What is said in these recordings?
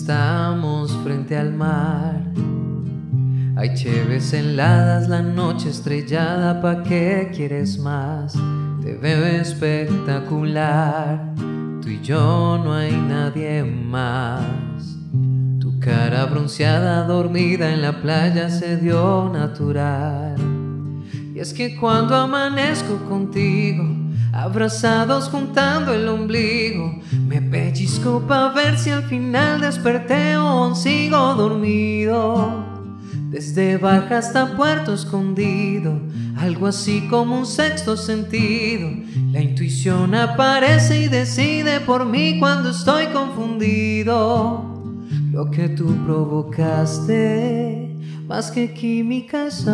Estamos frente al mar, hay cheves heladas, la noche estrellada, ¿pa' qué quieres más? Te veo espectacular, tú y yo no hay nadie más. Tu cara bronceada, dormida en la playa, se dio natural. Y es que cuando amanezco contigo, abrazados juntando el ombligo, me pellizco pa' ver si al final desperté o aún sigo dormido. Desde Baja hasta Puerto Escondido, algo así como un sexto sentido. La intuición aparece y decide por mí cuando estoy confundido. Lo que tú provocaste, más que química es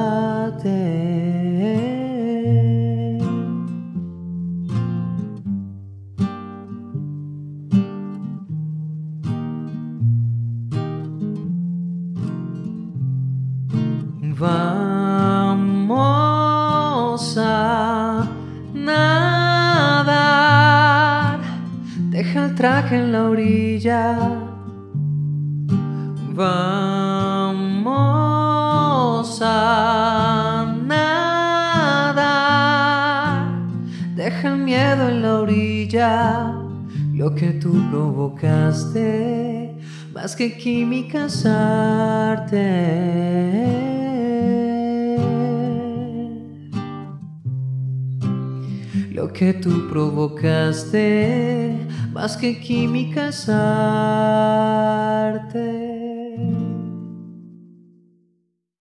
arte. Vamos a nadar, deja el traje en la orilla. Vamos a nadar, deja el miedo en la orilla. Lo que tú provocaste, más que química es arte. Lo que tú provocaste, más que química es arte.